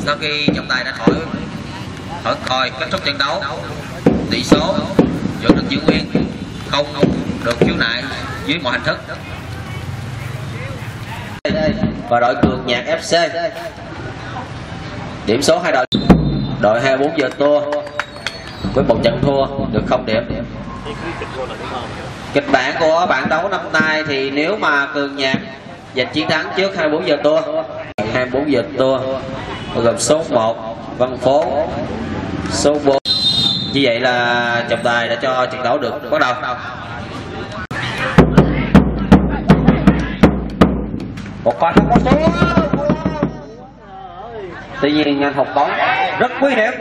sau khi trọng tài đã hỏi coi kết thúc trận đấu, tỷ số vẫn được giữ nguyên, không được khiếu nại dưới mọi hình thức. Và đội Cường Nhạc FC điểm số hai đội 24 giờ tua với một trận thua được 0 điểm. Kịch bản của bảng đấu năm nay thì nếu mà Cường Nhạc giành chiến thắng trước 24 giờ tua, 24 giờ tua gồm số 1 Văn Phố, số 4. Như vậy là trọng tài đã cho trận đấu được bắt đầu. Một pha không có số. Tuy nhiên anh hụt bóng rất nguy hiểm.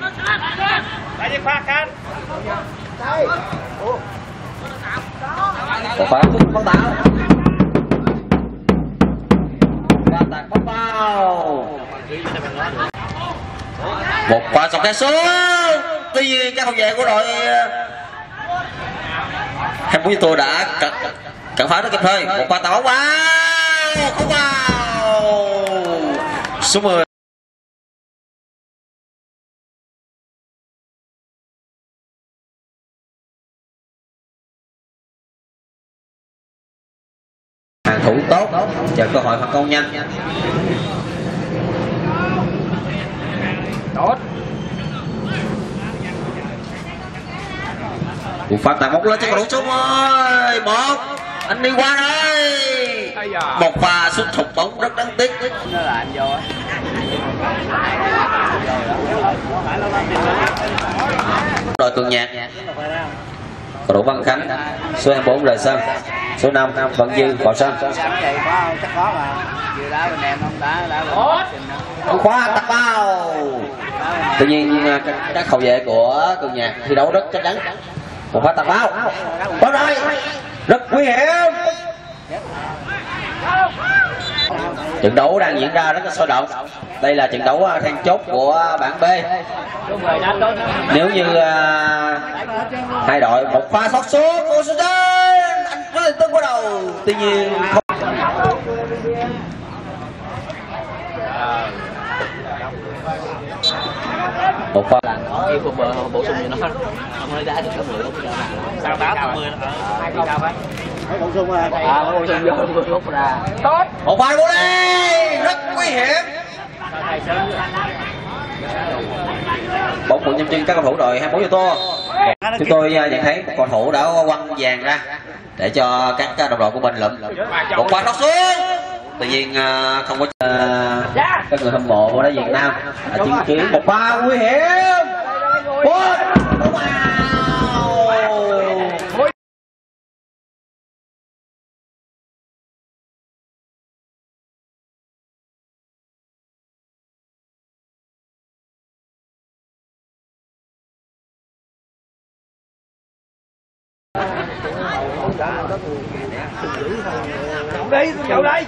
Một pha sút bóng tạo. Và tạt bóng vào. Một pha sọc đá xuống. Tuy nhiên các hậu vệ của đội 24 tôi đã cản phá rất kịp thời. Một pha tạo vào. Không vào. Số 10. Hàng thủ tốt, chờ cơ hội phản công nhanh. Tốt. Một phát tạt bóng lên cho cầu thủ số 11. Anh đi qua đây. Một pha sút thụt bóng rất đáng tiếc. Nó là anh vô. Đội Cường Nhạc. Cầu thủ Văn Khánh, số 24 rời sân, số 5 Văn Dư vào sân. Khóa tạt bao. Tuy nhiên các hậu vệ của Cường Nhạc thi đấu rất chắc chắn. Một phát tạt bao. Bóng rồi. Rất nguy hiểm. Trận đấu đang diễn ra rất là sôi động. Đây là trận đấu then chốt của bảng B. Nếu như hai đội một pha sót xuống, anh rất là tức bắt đầu. Tuy nhiên không. Một pha bổ sung như nó không nói đá được có 10 phút sao 80 cao phải bổ sung vô lúc ra tốt. Một pha vô đây rất nguy hiểm. Bóng của nhân chân các cầu thủ đội 24 giờ tua. Chúng tôi nhận thấy một cầu thủ đã quăng vàng ra để cho các đồng đội của mình lụm. Một pha đốt xuống. Tuy nhiên không có các người hâm mộ của đá Việt Nam đã chứng kiến một pha nguy hiểm. Đi, chậu đây.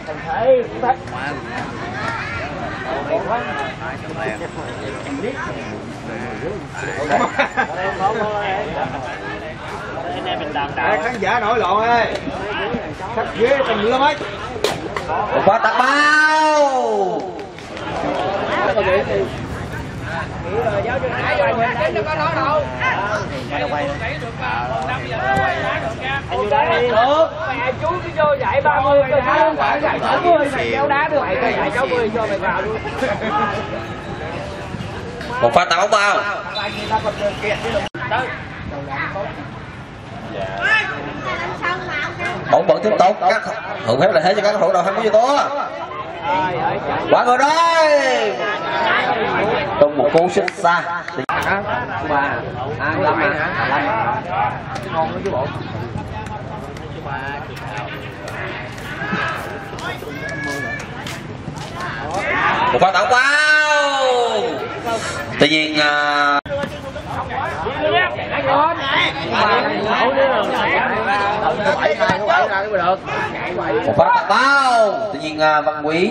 Khán giả nổi loạn ơi. Khách ghế tùm lum ấy. Một quả tạt bao. Giáo cho nãy rồi mình cho con nói đâu. Anh vô đá đi. Được. Mẹ chú cứ vô dạy 30 coi chú phải dạy 60 mày kéo đá được mày dạy 60 cho mày vào luôn. Một pha tạt bóng bao. Bóng vẫn tiếp tục. Các hưởng phép là thế cho các cầu thủ đội 24 giờ tua. Quá người đây. Trong một cú sút xa. Một pha tạt bao. Tuy nhiên một phát tạt bao. Tuy nhiên Văn Quý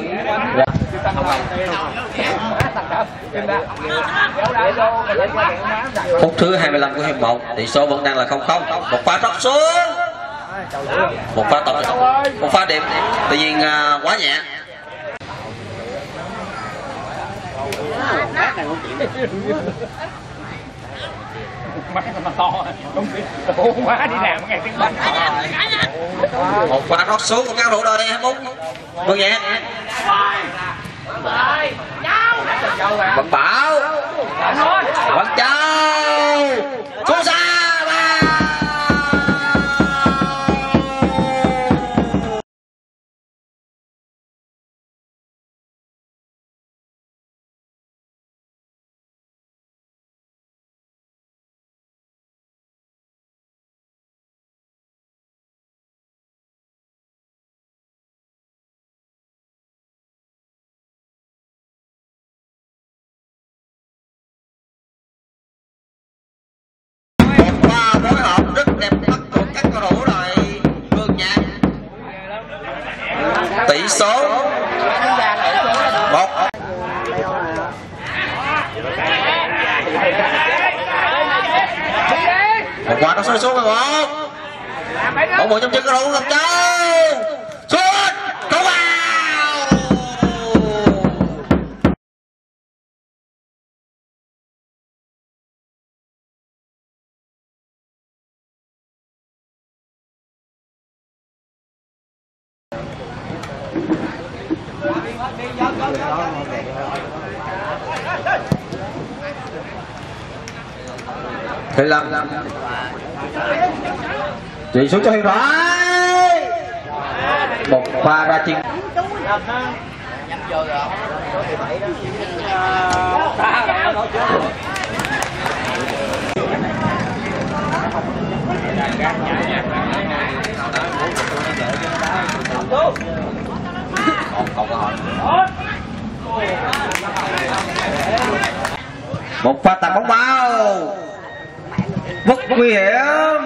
phút thứ 25 của hiệp 1 tỷ số vẫn đang là 0-0. Một pha trót xuống. Một pha tạt, một pha điểm. Tuy nhiên quá nhẹ. này không chịu. Mắt nó to, không biết quá đi làm ngày tiếng bánh. Một pha rót xuống của các thủ đội 21 Vương Nhạc. Văn Bảo, Văn Châu, số xa. Phối hợp rất đẹp mắt của các cầu thủ rồi Vương Nhạc. Tỷ số 1. Một quả nó sôi xuống rồi một. Bóng bộ trong chân cầu thủ Ngọc Châu. Sút, cầu vào. Thế Lâm chuyển xuống cho Hiền Thoại. Một pha ra chân. Một pha tạt bóng bao rất nguy hiểm.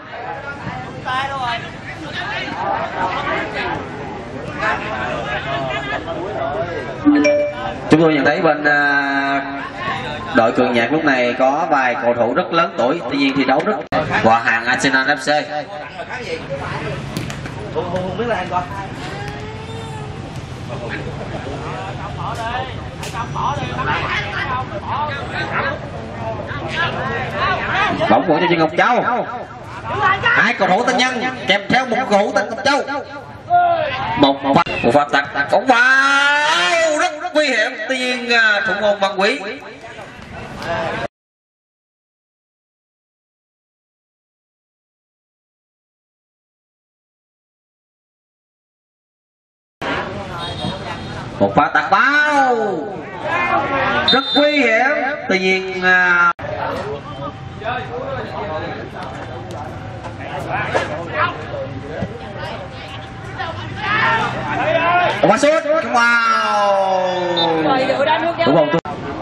Chúng tôi nhận thấy bên đội Cường Nhạc lúc này có vài cầu thủ rất lớn tuổi, tuy nhiên thi đấu rất qua hàng Arsenal FC. Bóng của cho Ngọc Châu. Hai cầu thủ Tân Nhân kèm theo một cầu thủ tên Ngọc Châu. Một pha tạt bóng vào rất nguy hiểm, tuy nhiên thủ môn Văn Quý. Một pha tạt bao rất nguy hiểm, tuy nhiên quả sút. Wow, đúng không?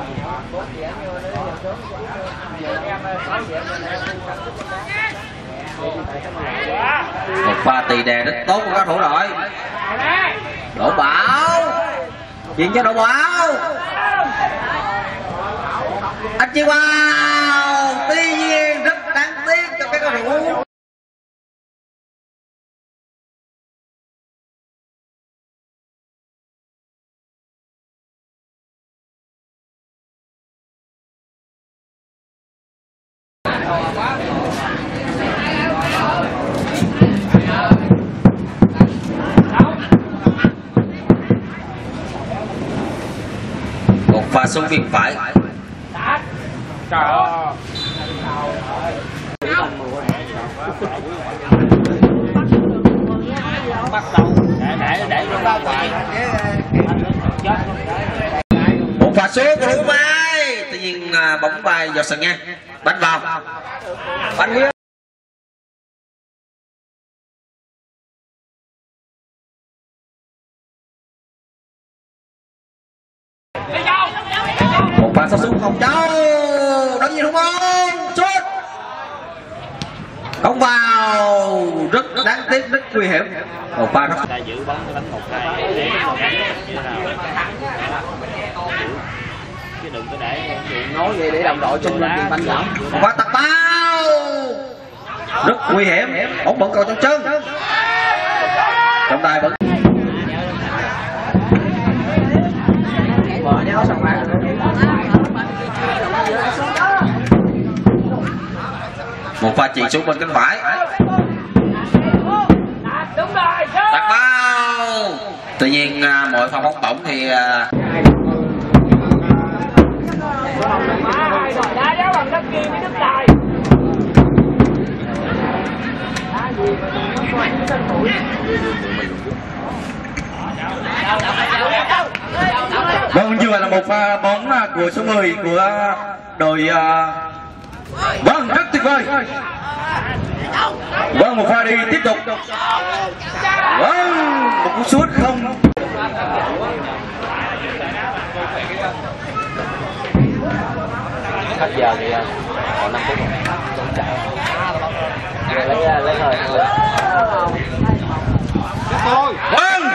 Một pha tì đè rất tốt của các thủ đội. Đỗ Bảo chuyển cho Đỗ Bảo. Anh chi wow, tuy nhiên rất đáng tiếc cho các cầu thủ. Một pha sút biên phải. Trời ơi. Bắt đầu để ra ngoài. Một pha sút của Hữu Mai, tự nhiên bóng bay vào sân ngang, bắn vào. Bắn nguyên. Một pha sút Ngọc Châu, đón nhìn Hữu Môn, sút không vào, rất đáng tiếc, rất nguy hiểm. Một pha rất giữ bóng đánh một cái chứ đừng có để nói vậy để đồng đội chung lên tiền banh giảm. Một pha tạt bao rất nguy hiểm, bóng vẫn còn trong chân. Trọng tài vẫn bỏ nháo xong Một pha chuyền xuống bên cánh phải. Đặt bao. Tuy nhiên mọi pha bóng bổng thì vâng, như vậy là một pha bóng của số 10 của đội vâng, rất tuyệt vời. Vâng, một pha đi tiếp tục. Vâng, một cú sút không. hết giờ thì còn 5 phút rồi chạy lấy thời thôi. Vâng,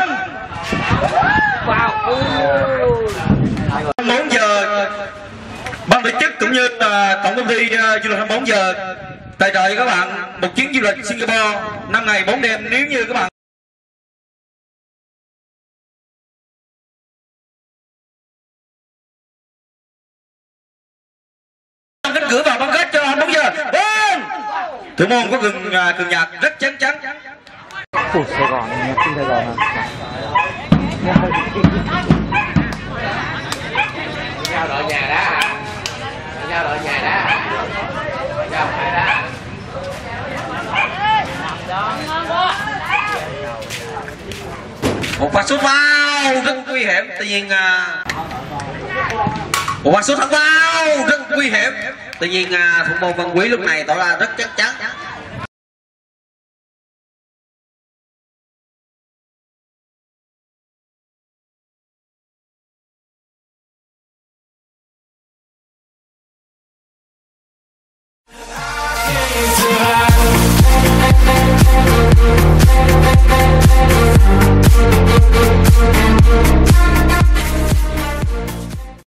4 giờ ban tổ chức cũng như tổng công ty du lịch 24 giờ tài trợ cho các bạn một chuyến du lịch Singapore 5 ngày 4 đêm. Nếu như các bạn cánh cửa vào bán kết cho 24 giờ. Vâng, thủ môn có cường nhạt rất chắc chắn. Ủa, Sài Gòn, team Sài Gòn hả? Giao đội nhà đá. Giao đội nhà đá. Giao phải đá. Một pha sút vào rất nguy hiểm. Tuy nhiên một pha sút thẳng vào rất nguy hiểm. Tuy nhiên thủ môn Văn Quý lúc này tỏ ra rất chắc chắn.